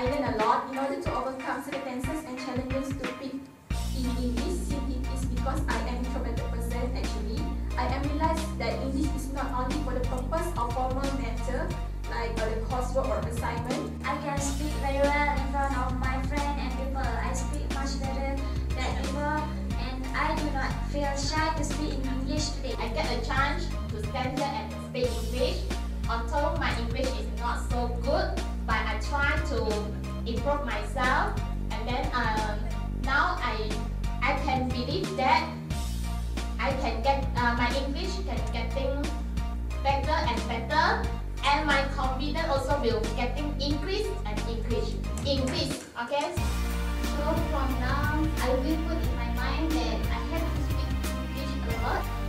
I learned a lot in order to overcome circumstances and challenges to speak in English. It is because I am introverted person actually. I am realized that English is not only for the purpose of formal matter like the coursework or assignment. I can speak very well in front of my friends and people. I speak much better than before and I do not feel shy to speak in English today. I get a chance to stand here and speak English. Although my English is not so good, but I try to improve myself. And then now I can believe that I can get my English can getting better and better, and my confidence also will getting increase and increase. Okay. So from now, I will put in my mind that I have to speak English a lot.